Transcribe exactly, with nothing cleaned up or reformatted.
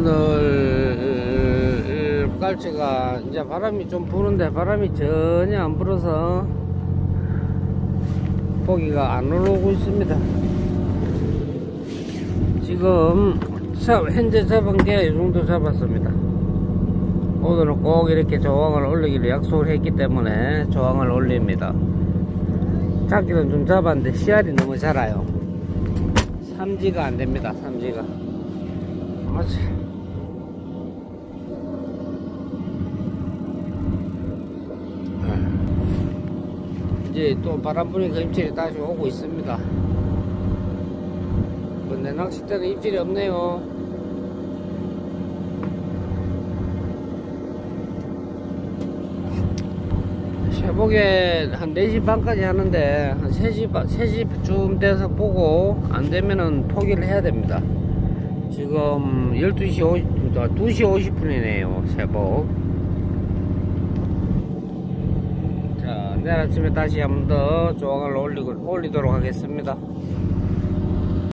오늘 깔치가 이제 바람이 좀 부는데 바람이 전혀 안 불어서 고기가 안 올라오고 있습니다. 지금 현재 잡은 게 이 정도 잡았습니다. 오늘은 꼭 이렇게 조항을 올리기로 약속을 했기 때문에 조항을 올립니다. 잡기는 좀 잡았는데 씨알이 너무 자라요. 삼지가 안 됩니다. 삼지가. 맞아. 이제 또 바람 부니까 입질이 다시 오고 있습니다. 내 낚싯대는 입질이 없네요. 새벽에 한 네 시 반까지 하는데 한 세 시, 세 시쯤 돼서 보고 안되면은 포기를 해야 됩니다. 지금 열두 시 오십, 두 시 오십 분이네요 새벽. 자, 내일 아침에 다시 한 번 더 조항을 올리고, 올리도록 하겠습니다.